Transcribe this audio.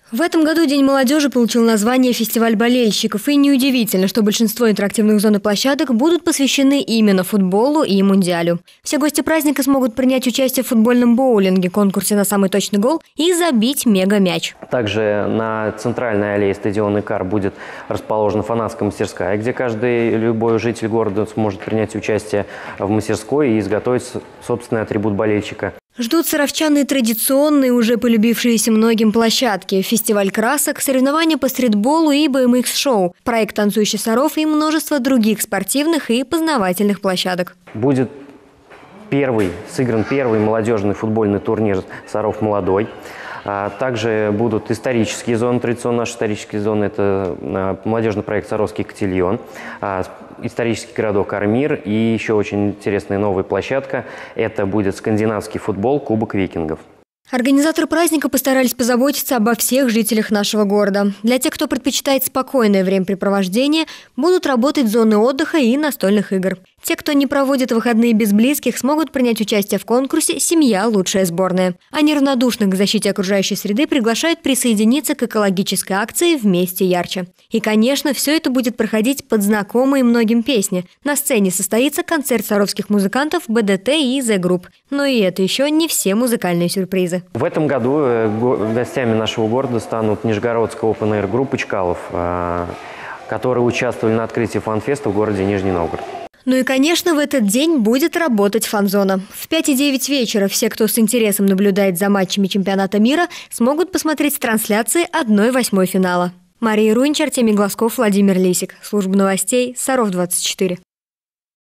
В этом году День молодежи получил название «Фестиваль болельщиков». И неудивительно, что большинство интерактивных зон и площадок будут посвящены именно футболу и мундиалю. Все гости праздника смогут принять участие в футбольном боулинге, конкурсе на самый точный гол и забить мега-мяч. Также на центральной аллее стадиона «Икар» будет расположена фанатская мастерская, где любой житель города сможет принять участие в мастерской и изготовить собственный атрибут болельщика. Ждут саровчан и традиционные, уже полюбившиеся многим площадки. Фестиваль красок, соревнования по стритболу и BMX-шоу, проект «Танцующий Саров» и множество других спортивных и познавательных площадок. Будет сыгран первый молодежный футбольный турнир «Саров молодой». Также будут исторические зоны. Традиционно наши исторические зоны – это молодежный проект «Саровский котельон», исторический городок Армир и еще очень интересная новая площадка – это будет скандинавский футбол «Кубок викингов». Организаторы праздника постарались позаботиться обо всех жителях нашего города. Для тех, кто предпочитает спокойное времяпрепровождение, будут работать зоны отдыха и настольных игр. Те, кто не проводит выходные без близких, смогут принять участие в конкурсе «Семья. Лучшая сборная». А неравнодушных к защите окружающей среды приглашают присоединиться к экологической акции «Вместе ярче». И, конечно, все это будет проходить под знакомые многим песни. На сцене состоится концерт саровских музыкантов БДТ и The Group. Но и это еще не все музыкальные сюрпризы. В этом году гостями нашего города станут нижегородская опен-эйр группа «Чкалов», которые участвовали на открытии фан-феста в городе Нижний Новгород. Ну и, конечно, в этот день будет работать фан-зона. В 5 и 9 вечера все, кто с интересом наблюдает за матчами чемпионата мира, смогут посмотреть трансляции 1/8 финала. Мария Руинч, Артемий Глазков, Владимир Лисик. Служба новостей Саров 24.